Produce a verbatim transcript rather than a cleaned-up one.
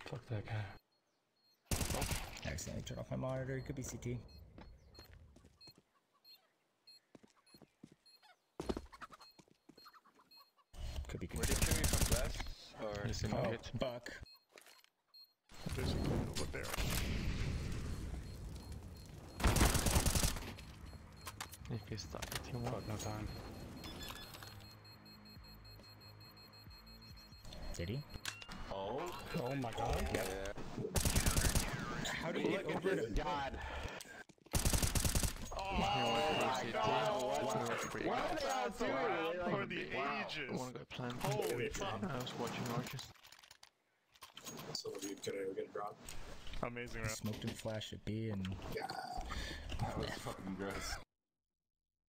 Fuck that guy. I accidentally turned off my monitor. It could be C T. Could be Where did you kill me from west? Or He's in Oh, pit. buck. There's a kid over there. If he's stuck at team one. Fuck, no time. Did he? Oh. Oh my god. yeah. How do you get over to God. Oh my god! What are they all doing? For the I ages. wanna go plant. Holy fuck. I was watching arches. So we gonna we're gonna drop. Amazing round. smoked and flash at B and Yeah. That was fucking gross.